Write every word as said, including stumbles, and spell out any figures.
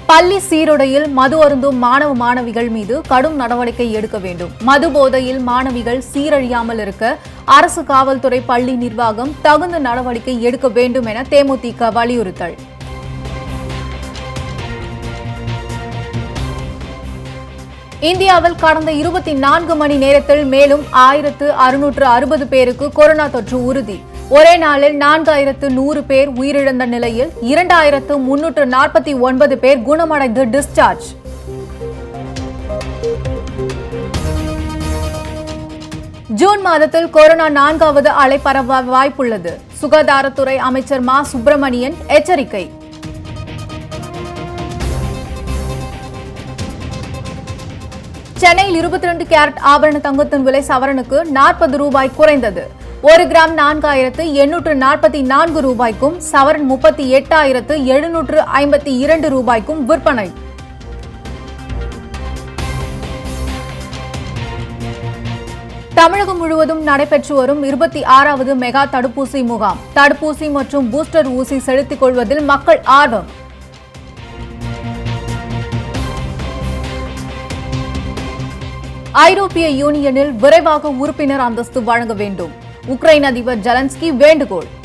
பள்ளி சீருடையில் மது அருந்தும் மாணவ மாணவிகள் மீது கடும் நடவடிக்கை எடுக்க வேண்டும். மது போதையில் மாணவிகள் சீரழியாமல் இருக்க அரசு காவல்துறை பள்ளி நிர்வாகம் தகுந்த நடவடிக்கை எடுக்க வேண்டும் என தேமுதிக வலியுறுத்தல். இந்தியாவில் கடந்த இருபத்தி நான்கு மணி நேரத்தில் மேலும் ஆயிரத்து அறுநூற்று அறுபது பேருக்கு கொரோனா தொற்று உறுதி. ஒரே நாளில் நான்காயிரத்து நூறு பேர் உயிரிழந்த நிலையில் இரண்டாயிரத்து முன்னூற்று நாற்பத்தி ஒன்பது பேர் குணமடைந்து டிஸ்சார்ஜ். ஜூன் மாதத்தில் கொரோனா நான்காவது அலை பரவ வாய்ப்புள்ளது. சுகாதாரத்துறை அமைச்சர் மா சுப்பிரமணியன் எச்சரிக்கை. சென்னையில் இருபத்தி இரண்டு கேரட் ஆபரண தங்கத்தின் விலை சவரனுக்கு நாற்பது ரூபாய் குறைந்தது. ஒரு கிராம் நான்காயிரத்து எண்ணூற்று நாற்பத்தி நான்கு ரூபாய்க்கும் சவரன் முப்பத்தி எட்டாயிரத்து எழுநூற்று ஐம்பத்தி இரண்டு ரூபாய்க்கும் விற்பனை. தமிழகம் முழுவதும் நடைபெற்று வரும் இருபத்தி ஆறாவது மெகா தடுப்பூசி முகாம். தடுப்பூசி மற்றும் பூஸ்டர் ஊசி செலுத்திக் கொள்வதில் மக்கள் ஆர்வம். ஐரோப்பிய யூனியனில் விரைவாக உறுப்பினர் அந்தஸ்து வழங்க வேண்டும். உக்ரைன் அதிபர் ஜெலன்ஸ்கி வேண்டுகோள்.